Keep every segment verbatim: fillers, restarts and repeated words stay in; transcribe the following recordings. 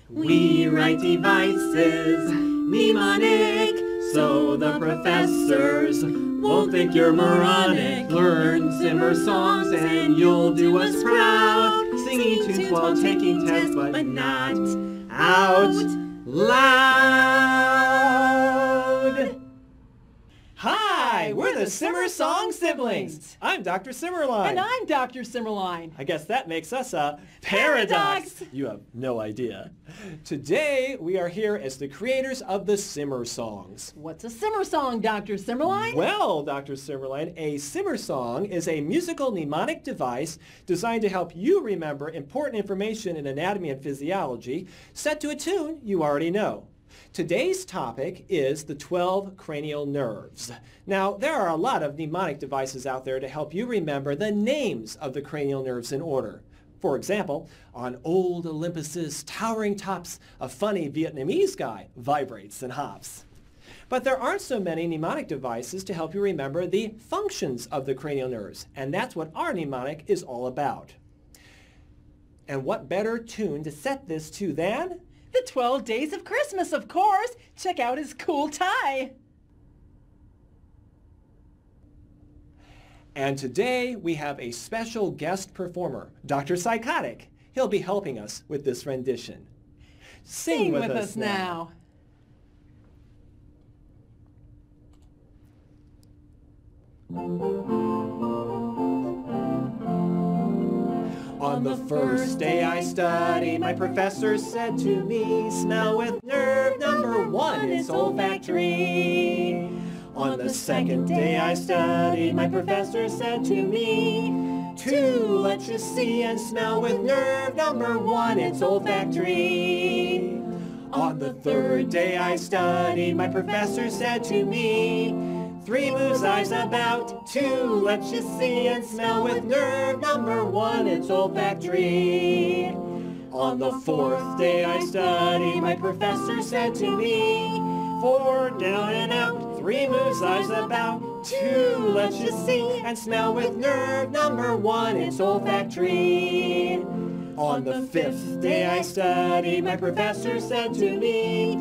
We write devices, mnemonic, so the professors won't think you're moronic. Learn Simersongs and you'll do us proud, singing tunes while taking tests, but not out loud. Hi, we're the Simersong siblings. I'm Doctor Simmerline. And I'm Doctor Simmerline. I guess that makes us a paradox. Paradox. You have no idea. Today, we are here as the creators of the Simersongs. What's a Simersong, Doctor Simmerline? Well, Doctor Simmerline, a Simersong is a musical mnemonic device designed to help you remember important information in anatomy and physiology set to a tune you already know. Today's topic is the twelve cranial nerves. Now, there are a lot of mnemonic devices out there to help you remember the names of the cranial nerves in order. For example, on old Olympus's towering tops, a funny Vietnamese guy vibrates and hops. But there aren't so many mnemonic devices to help you remember the functions of the cranial nerves, and that's what our mnemonic is all about. And what better tune to set this to than The twelve Days of Christmas, of course. Check out his cool tie. And today we have a special guest performer, Doctor Psychotic. He'll be helping us with this rendition. Sing, Sing with, with us, us now. On the first day I studied, my professor said to me, smell with nerve number one, it's olfactory. On the second day I studied, my professor said to me, two, let you see and smell with nerve number one, it's olfactory. On the third day I studied, my professor said to me, three moves eyes about, two, let you see and smell with nerve number one, it's olfactory. On the fourth day I studied, my professor said to me, four, down and out, three moves eyes about, two, let you see and smell with nerve number one, it's olfactory. On the fifth day I studied, my professor said to me,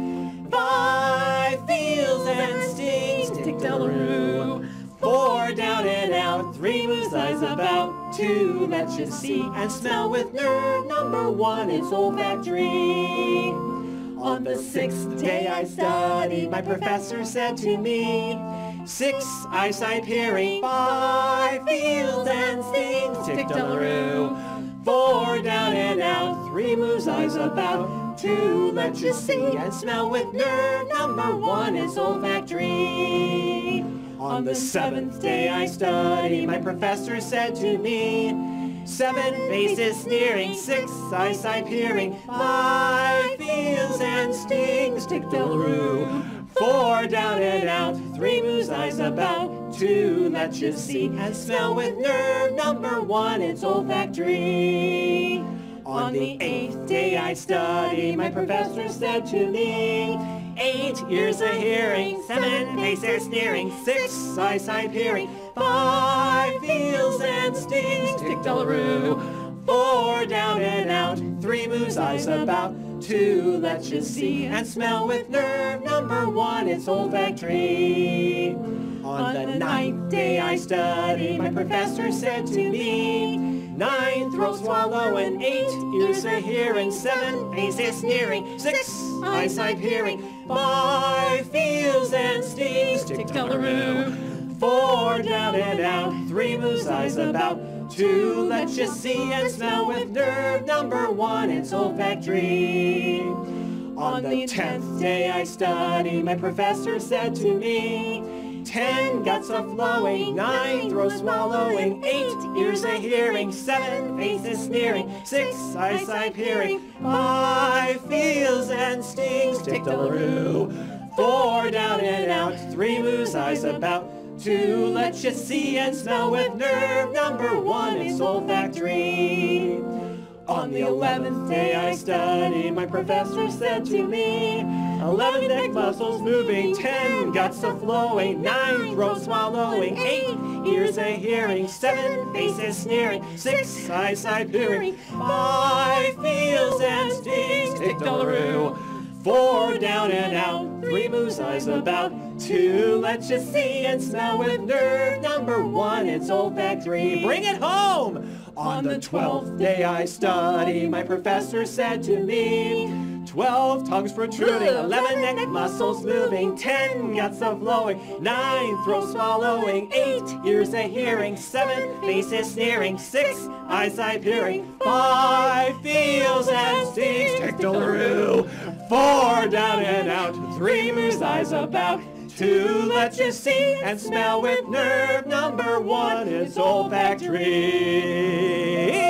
five, feels and stings, tick-dellaroo. Four, down and out, three moves eyes about, two, let you see and smell with nerve number one, it's olfactory. On the sixth day I studied, my professor said to me, six, eyesight, hearing, five, feels and stings, tick-dellaroo. Four, down and out, three moves eyes about, two, let you see and smell with nerve number one, it's olfactory. On the seventh day I studied, my professor said to me, seven, faces sneering, six, eyesight, hearing, five, feels and stings, tick-dellaroo. Four, down and out, three moves eyes about, two, let you see and smell with nerve number one, it's olfactory. On the eighth day I studied, my professor said to me, eight, ears a hearing, seven, faces sneering, six, eyesight, hearing, five, feels and stings, tick-dellaroo. Four, down and out, three moves eyes about, two, let you see and smell with nerve number one, it's olfactory. On the ninth day I studied, my professor said to me, nine, throat, swallow, and eight, ears a hearing, seven, faces sneering, six, eyesight, hearing, five, feels and stings, tick-dellaroo. Four, down and out, three moves eyes about, two, let you see and smell with nerve number one, it's olfactory. On the tenth day I studied, my professor said to me, ten, guts a flowing, nine, throat swallowing, eight, ears a hearing, seven, faces sneering, six, eyesight, hearing, five, feels and stings, tick-dellaroo. Four, down and out, three moves eyes about, two, let you see and smell with nerve number one, it's olfactory. On the eleventh day I studied, my professor said to me, eleven neck muscles moving, ten guts a flowing, nine throat swallowing, eight ears a hearing, seven faces sneering, six eyesight peering, five feels and stings, tick-dollaroo, four down and out, three moves eyes about, two let you see and smell with nerve number one, it's olfactory. Bring it home! On the twelfth day I study, my professor said to me, twelve tongues protruding, eleven neck muscles moving, ten guts a flowing, nine throat swallowing, eight ears a hearing, seven faces sneering, six eyesight peering, five feels and stings, tick-dollaroo, four down and out, three moves eyes about, two let you see and smell with nerve number one, it's olfactory.